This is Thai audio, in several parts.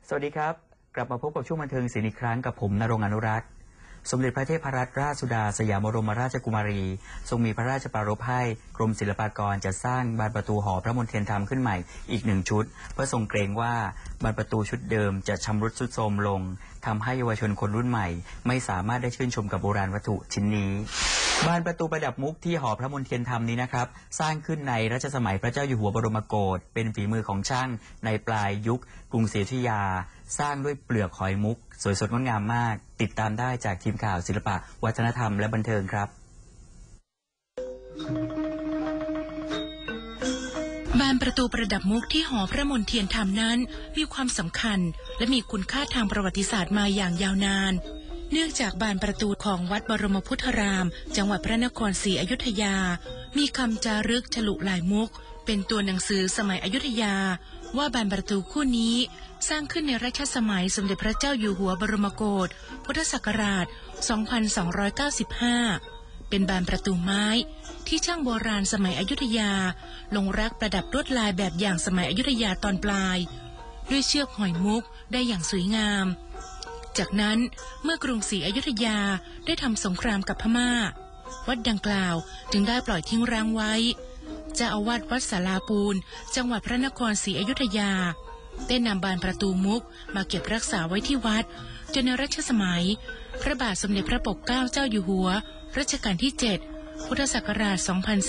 สวัสดีครับกลับมาพบกับช่วงบันเทิงศิลป์อีกครั้งกับผมณรงค์อนุรักษ์สมเด็จพระเทพรัตนราชสุดาสยามบรมราชกุมารีทรงมีพระราชปรารภให้กรมศิลปากรจัดสร้างบานประตูหอพระมนเทียนธรรมขึ้นใหม่อีก1 ชุดเพื่อทรงเกรงว่าบานประตูชุดเดิมจะชำรุดทรุดโทรมลงทำให้เยาวชนคนรุ่นใหม่ไม่สามารถได้ชื่นชมกับโบราณวัตถุชิ้นนี้บานประตูประดับมุกที่หอพระมนเทียนธรรมนี้นะครับสร้างขึ้นในรัชสมัยพระเจ้าอยู่หัวบรมโกศเป็นฝีมือของช่างในปลายยุคกรุงศรีอยุธยาสร้างด้วยเปลือกหอยมุกสวยสดงดงามมากติดตามได้จากทีมข่าวศิลปะวัฒนธรรมและบันเทิงครับบานประตูประดับมุกที่หอพระมนเทียนธรรมนั้นมีความสำคัญและมีคุณค่าทางประวัติศาสตร์มาอย่างยาวนานเนื่องจากบานประตูของวัดบรมพุทธารามจังหวัดพระนครศรีอยุธยามีคำจารึกฉลุลายมุกเป็นตัวหนังสือสมัยอยุธยาว่าบานประตูคู่นี้สร้างขึ้นในรัชสมัยสมเด็จพระเจ้าอยู่หัวบรมโกศพุทธศักราช 2295 เป็นบานประตูไม้ที่ช่างโบราณสมัยอยุธยาลงรักประดับลวดลายแบบอย่างสมัยอยุธยาตอนปลายด้วยเชือกหอยมุกได้อย่างสวยงามจากนั้นเมื่อกรุงศรีอยุธยาได้ทำสงครามกับพม่าวัดดังกล่าวจึงได้ปล่อยทิ้งร้างไว้เจ้าอาวาสวัดศาลาปูนจังหวัดพระนครศรีอยุธยาได้นำบานประตูมุกมาเก็บรักษาไว้ที่วัดจนในรัชสมัยพระบาทสมเด็จพระปกเกล้าเจ้าอยู่หัวรัชกาลที่ 7 พุทธศักราช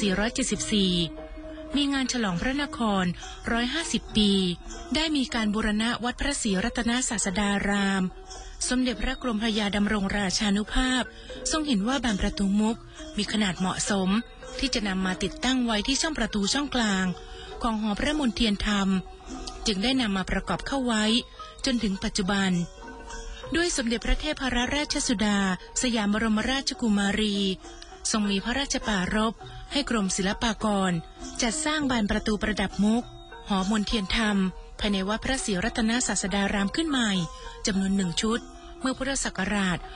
2474 มีงานฉลองพระนคร 150 ปีได้มีการบูรณะวัดพระศรีรัตนศาสดารามสมเด็จพระกรมพระยาดำรงราชานุภาพทรงเห็นว่าบานประตูมุกมีขนาดเหมาะสมที่จะนำมาติดตั้งไว้ที่ช่องประตูช่องกลางของหอพระมนเทียนธรรมจึงได้นำมาประกอบเข้าไว้จนถึงปัจจุบันด้วยสมเด็จพระเทพรัตนราชสุดาสยามบรมราชกุมารีทรงมีพระราชปรารภให้กรมศิลปากรจัดสร้างบานประตูประดับมุกหอมนเทียนธรรมภายในวัดพระศรีรัตนศาสดารามขึ้นใหม่จำนวน1 ชุดเมื่อพุทธศักราช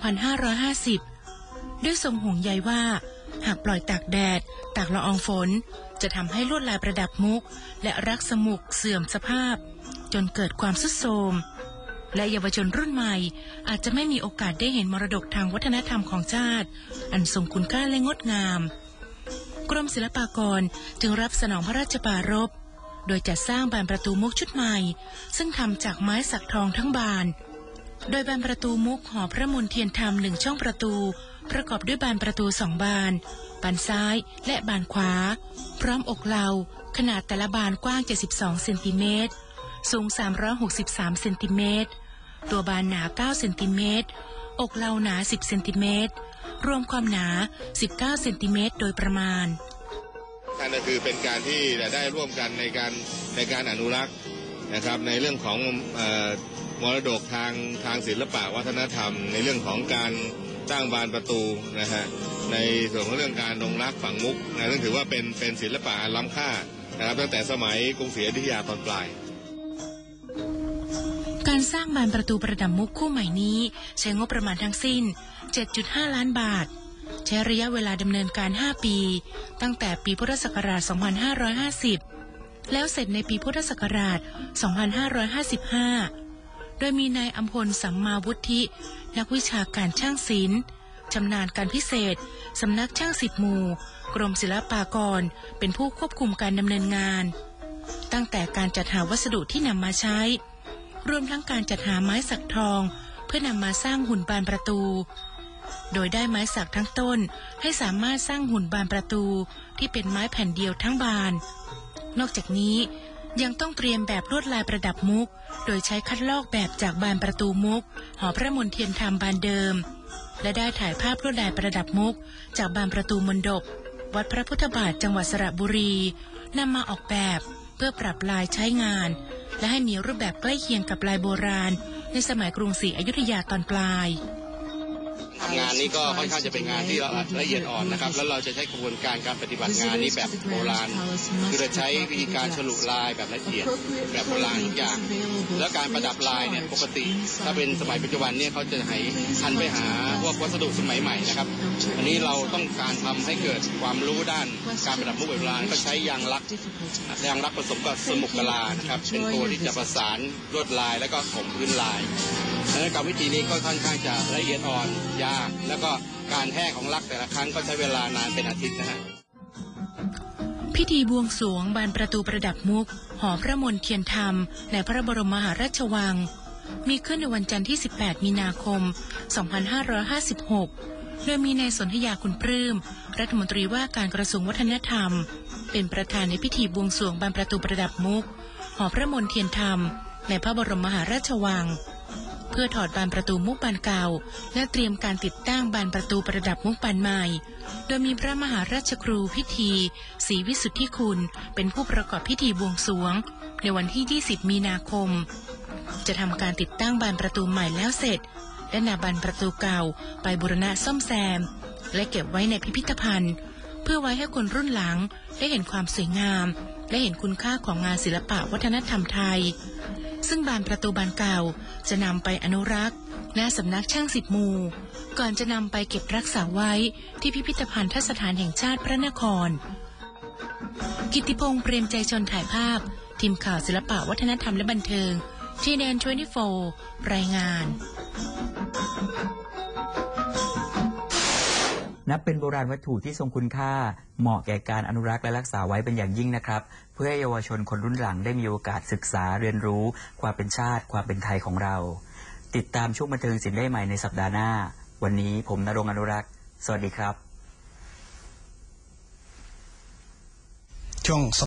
2550 ด้วยทรงห่วงใยว่าหากปล่อยตากแดดตากละอองฝนจะทำให้ลวดลายประดับมุกและรักสมุกเสื่อมสภาพจนเกิดความทรุดโทรมและเยาวชนรุ่นใหม่อาจจะไม่มีโอกาสได้เห็นมรดกทางวัฒนธรรมของชาติอันทรงคุณค่าและงดงามกรมศิลปากรจึงรับสนองพระราชปรารภโดยจัดสร้างบานประตูมุกชุดใหม่ซึ่งทำจากไม้สักทองทั้งบานโดยบานประตูมุกหอพระมนเทียนธรรม1 ช่องประตูประกอบด้วยบานประตู2 บานบานซ้ายและบานขวาพร้อมอกเหลาขนาดแต่ละบานกว้าง72 เซนติเมตรสูง363 เซนติเมตรตัวบานหนา9 เซนติเมตรอกเหลาหนา10 เซนติเมตรรวมความหนา19 เซนติเมตรโดยประมาณนั่นก็คือเป็นการที่ได้ร่วมกันในการอนุรักษ์นะครับในเรื่องของมรดกทางศิลปะวัฒนธรรมในเรื่องของการสร้างบานประตูนะฮะในส่วนของเรื่องการลงรักฝังมุกนะซึ่งถือว่าเป็นศิลปะล้ำค่านะครับตั้งแต่สมัยกรุงศรีอยุธยาตอนปลายการสร้างบานประตูประดับมุกคู่ใหม่นี้ใช้งบประมาณทั้งสิ้น 7.5 ล้านบาทใช้ระยะเวลาดำเนินการ 5 ปีตั้งแต่ปีพุทธศักราช 2550 แล้วเสร็จในปีพุทธศักราช 2555 โดยมีนายอัมพลสัมมาวุฒินักวิชาการช่างศิลป์ชำนาญการพิเศษสำนักช่าง10 หมู่กรมศิลปากรเป็นผู้ควบคุมการดำเนินงานตั้งแต่การจัดหาวัสดุที่นำมาใช้รวมทั้งการจัดหาไม้สักทองเพื่อนำมาสร้างหุ่นบานประตูโดยได้ไม้สักทั้งต้นให้สามารถสร้างหุ่นบานประตูที่เป็นไม้แผ่นเดียวทั้งบานนอกจากนี้ยังต้องเตรียมแบบลวดลายประดับมุกโดยใช้คัดลอกแบบจากบานประตูมุกหอพระมนเทียนธรรมบานเดิมและได้ถ่ายภาพลวดลายประดับมุกจากบานประตูมณฑปวัดพระพุทธบาทจังหวัดสระบุรีนำมาออกแบบเพื่อปรับลายใช้งานและให้มีรูปแบบใกล้เคียงกับลายโบราณในสมัยกรุงศรีอยุธยาตอนปลายทงานนี้ก็ค่อนข้างจะเป็นงานที่ละเอียดอ่อนนะครับแล้วเราจะใช้กระบวนการปฏิบัติงานนี้แบบโบราณคือจะใช้วิธีการฉลุลายแบบละเอียดแบบโบราณทุกอย่างแล้วการประดับลายเนี่ยปกติถ้าเป็นสมัยปัจจุบันเนี่ยเขาจะให้ทันไปหาพวกวัสดุสมัยใหม่นะครับอันนี้เราต้องการทำให้เกิดความรู้ด้านการประดับมุกแบบโบราณก็ใช้ยางลักผสมกับสมุกกะลานะครับเป็นตัวที่จะประสานลวดลายแล้วก็ถมพื้นลายและกรรมวิธีนี้ก็ค่อนข้างจะละเอียดอ่อนยากแล้วก็การแห้งของลักแต่ละครั้งก็ใช้เวลานานเป็นอาทิตย์นะฮะพิธีบวงสรวงบานประตูประดับมุกหอพระมนเทียนธรรมในพระบรมมหาราชวังมีขึ้นในวันจันทร์ที่ 18 มีนาคม 2556 โดยมีนายสนธยาคุณปลื้มรัฐมนตรีว่าการกระทรวงวัฒนธรรมเป็นประธานในพิธีบวงสรวงบานประตูประดับมุกหอพระมนเทียนธรรมในพระบรมมหาราชวังเพื่อถอดบานประตูมุกบานเก่าและเตรียมการติดตั้งบานประตูประดับมุกบานใหม่โดยมีพระมหาราชครูพิธีศรีวิสุทธิคุณเป็นผู้ประกอบพิธีบวงสรวงในวันที่ 20 มีนาคมจะทำการติดตั้งบานประตูใหม่แล้วเสร็จและนำบานประตูเก่าไปบูรณะซ่อมแซมและเก็บไว้ในพิพิธภัณฑ์เพื่อไว้ให้คนรุ่นหลังได้เห็นความสวยงามและเห็นคุณค่าของงานศิลปะวัฒนธรรมไทยซึ่งบานประตูบานเก่าจะนำไปอนุรักษ์ณสำนักช่าง10 หมู่ก่อนจะนำไปเก็บรักษาไว้ที่พิพิธภัณฑสถานแห่งชาติพระนครกิตติพงษ์เปรมใจชนถ่ายภาพทีมข่าวศิลปะวัฒนธรรมและบันเทิงTNN 24 รายงานนับเป็นโบราณวัตถุที่ทรงคุณค่าเหมาะแก่การอนุรักษ์และรักษาไว้เป็นอย่างยิ่งนะครับเพื่อให้เยาวชนคนรุ่นหลังได้มีโอกาสศึกษาเรียนรู้ความเป็นชาติความเป็นไทยของเราติดตามช่วงบันเทิงศิลป์ได้ใหม่ในสัปดาห์หน้าวันนี้ผมณรงค์ อนุรักษ์สวัสดีครับช่วง